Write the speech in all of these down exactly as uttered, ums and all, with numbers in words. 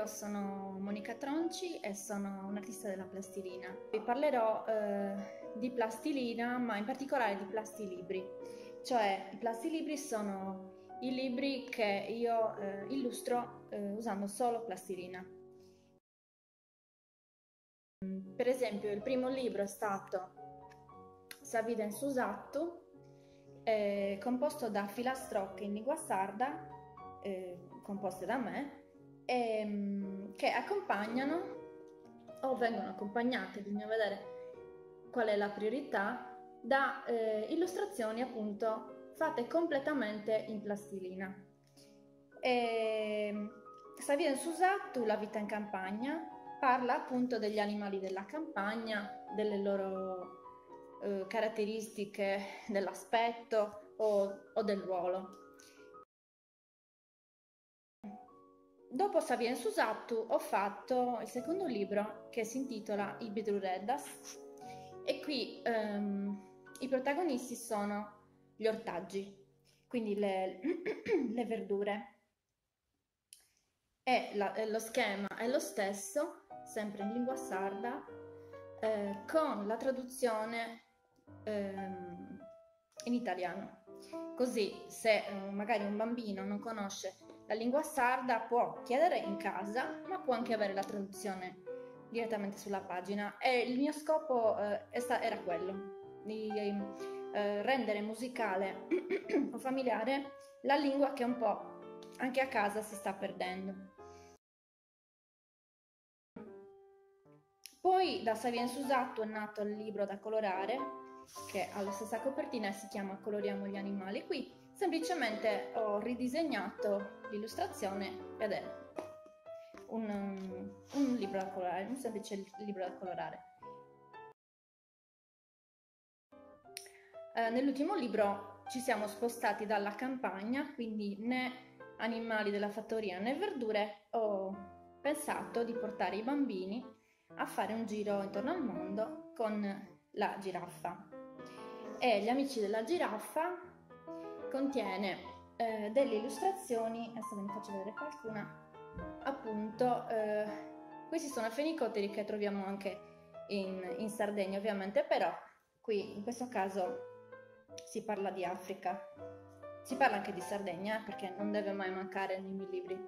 io sono Monica Tronci e sono un'artista della plastilina. Vi parlerò eh, di plastilina, ma in particolare di plastilibri. Cioè, i plastilibri sono i libri che io eh, illustro eh, usando solo plastilina. Per esempio, il primo libro è stato Saviden Susattu, eh, composto da filastrocche in lingua sarda, eh, composte da me, e, che accompagnano o vengono accompagnate, bisogna vedere qual è la priorità, da eh, illustrazioni appunto fatte completamente in plastilina. E, Saviden Susattu, La vita in campagna, parla appunto degli animali della campagna, delle loro eh, caratteristiche, dell'aspetto o, o del ruolo. Dopo Saviden Susattu ho fatto il secondo libro, che si intitola I Bidrureddas, e qui ehm, i protagonisti sono gli ortaggi, quindi le, le verdure. E la, lo schema è lo stesso, sempre in lingua sarda, eh, con la traduzione ehm, in italiano. Così, se eh, magari un bambino non conosce la lingua sarda, può chiedere in casa, ma può anche avere la traduzione direttamente sulla pagina. E il mio scopo eh, era quello, di eh, rendere musicale o familiare la lingua che un po' anche a casa si sta perdendo. Poi da Saviden Susattu è nato il libro da colorare, che ha la stessa copertina e si chiama Coloriamo gli animali. Qui semplicemente ho ridisegnato l'illustrazione ed è un, un libro da colorare, un semplice libro da colorare. Eh, nell'ultimo libro ci siamo spostati dalla campagna, quindi né animali della fattoria né verdure. Ho pensato di portare i bambini a fare un giro intorno al mondo con la giraffa. E Gli amici della giraffa contiene eh, delle illustrazioni, adesso ve ne faccio vedere qualcuna, appunto, eh, questi sono fenicotteri che troviamo anche in, in Sardegna ovviamente, però qui in questo caso si parla di Africa, si parla anche di Sardegna, eh, perché non deve mai mancare nei miei libri.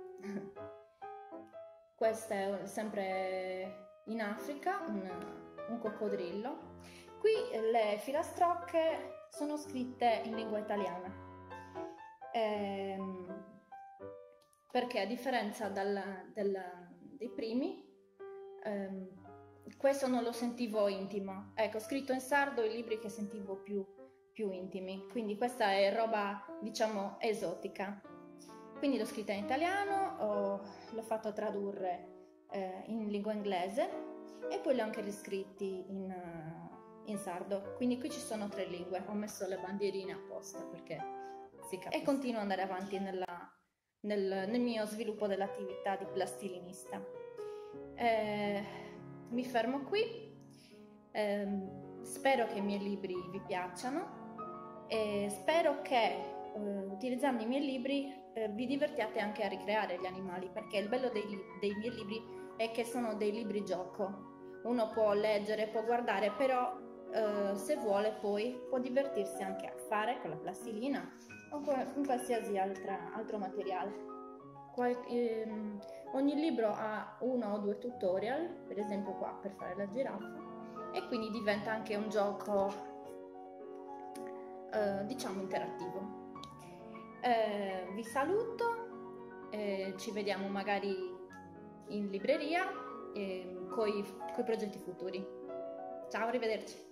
Questo è sempre in Africa, un, un coccodrillo. Qui le filastrocche sono scritte in lingua italiana, ehm, perché a differenza dal, del, dei primi, ehm, questo non lo sentivo intimo. Ecco, scritto in sardo i libri che sentivo più, più intimi, quindi questa è roba, diciamo, esotica. Quindi l'ho scritta in italiano, ho, l'ho fatto tradurre eh, in lingua inglese e poi li ho anche riscritti in, uh, in sardo. Quindi qui ci sono tre lingue, ho messo le bandierine apposta perché si capisce. E continuo ad andare avanti nella, nel, nel mio sviluppo dell'attività di plastilinista. Eh, mi fermo qui, eh, spero che i miei libri vi piacciono e spero che Uh, utilizzando i miei libri uh, vi divertiate anche a ricreare gli animali, perché il bello dei, dei miei libri è che sono dei libri gioco. Uno può leggere, può guardare, però uh, se vuole poi può divertirsi anche a fare con la plastilina o con qualsiasi altra, altro materiale. Qual ehm, ogni libro ha uno o due tutorial, per esempio qua per fare la giraffa, e quindi diventa anche un gioco uh, diciamo interattivo. Eh, vi saluto, eh, ci vediamo magari in libreria eh, con i progetti futuri. Ciao, arrivederci.